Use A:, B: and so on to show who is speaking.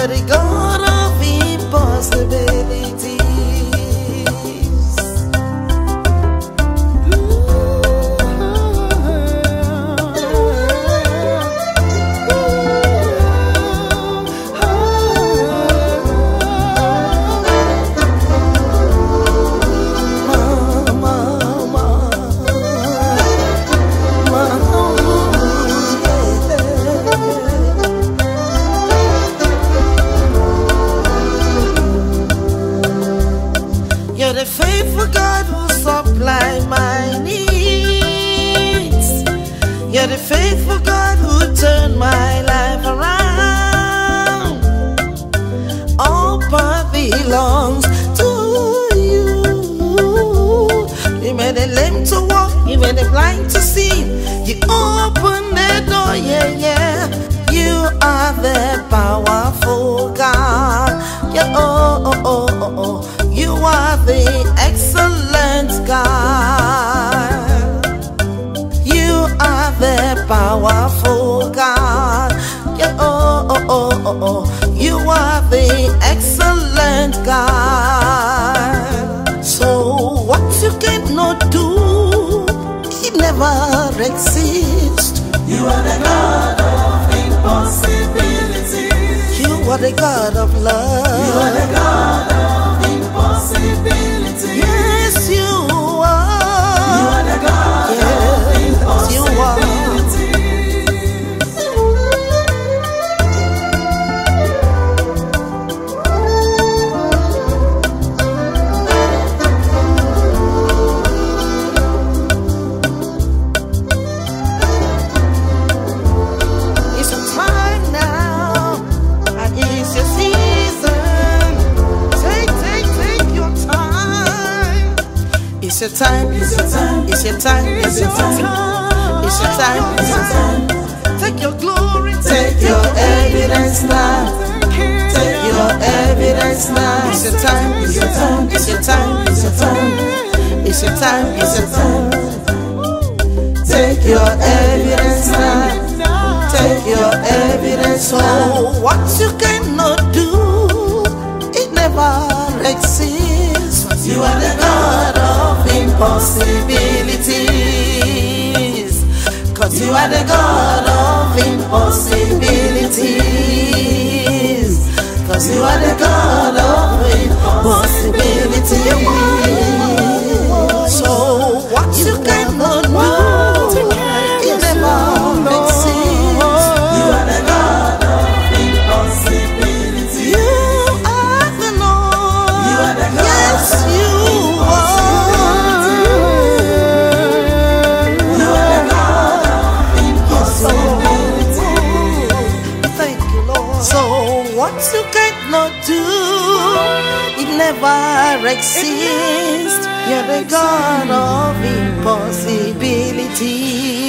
A: You're the God of impossibilities. You're the faithful God who supply my needs. You're the faithful God who turned my life around. All power belongs to you. You made the lame to walk, you made the blind to see. You opened the door, yeah, yeah. You are the powerful God. Yeah, oh, oh, oh, oh, oh. You are the excellent God. You are the powerful God. Yeah, oh, oh, oh, oh, oh. You are the excellent God. So what you cannot do, it never exists.
B: You are the God of impossibilities.
A: You are the God of love.
B: You are the God of impossibilities.
A: Yes, you are.
B: You are the God of impossibilities.
A: It's your time now, and it's your season. Take your time. It's your time, it's your time, it's your time, it's your time, it's your time, it's your time. Take your glory,
B: Take your evidence now.
A: take your evidence now. It's your time, it's your time, it's your time, it's your time, it's your time, it's your time.
B: Take your evidence now.
A: Take your evidence. So what you cannot do, it never exists.
B: You are the God of
A: Impossibilities. Cause you are the God of impossibilities. Cause you are the God of impossibilities. So what you cannot do, it never exists.
B: You are the God of impossibilities.
A: You are the Lord.
B: You are the God
A: Yes, you are.
B: You are the God of impossibilities.
A: Thank you, Lord. So what you cannot do, it never exists. You're the God of impossibilities.